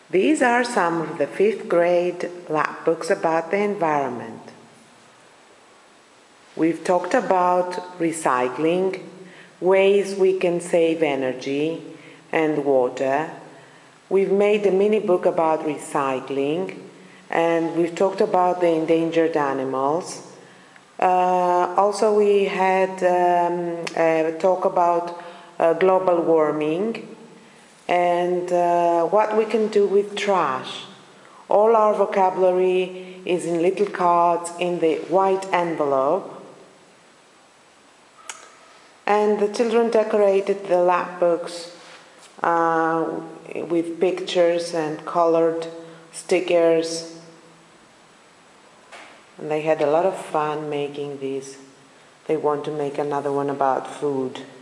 These are some of the 5th grade lab books about the environment. We've talked about recycling, ways we can save energy and water. We've made a mini book about recycling, and we've talked about the endangered animals. Also we had a talk about global warming and what we can do with trash. All our vocabulary is in little cards in the white envelope. And the children decorated the lab books with pictures and colored stickers. And they had a lot of fun making these. They want to make another one about food.